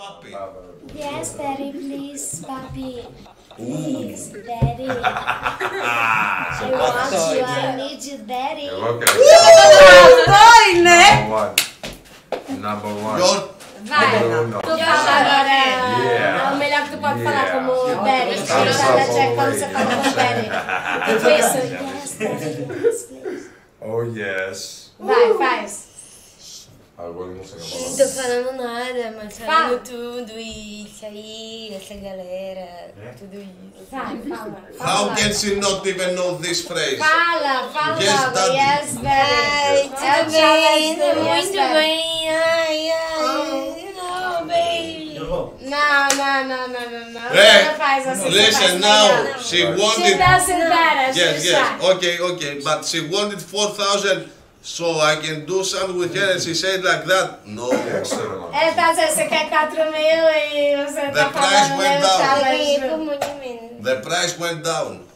puppy. Yes, daddy, please, papi. Please, daddy. I want you, I need you, daddy. Doi, né? Number one. Your Vai, No. tu fala agora. Yeah. É o melhor que tu pode falar Yeah. como daddy. Thumbs Tira da up check quando always. você fala como daddy. Tipo isso. Yes, daddy, please, please. Oh yes. Vai, faz. Agora eu não sei Não tô falando nada, mas Fala. falando tudo isso aí, essa galera, tudo isso. Vai, fala. How can she not even know this phrase? Fala, fala Yes, logo. daddy. Yes, Ai, baby. tudo bem, tô muito bem, ai, não, baby. Não. Hey, Não faz assim. listen now. She She wanted. doesn't better. Yes, yes. Okay. But she wanted 4,000, so I can do something with her, and she said like that. No. Ele tá dizendo, você quer 4 mil e você The tá price falando went mesmo, down. tá, Eu ganhei mas- por muito menos. The price went down.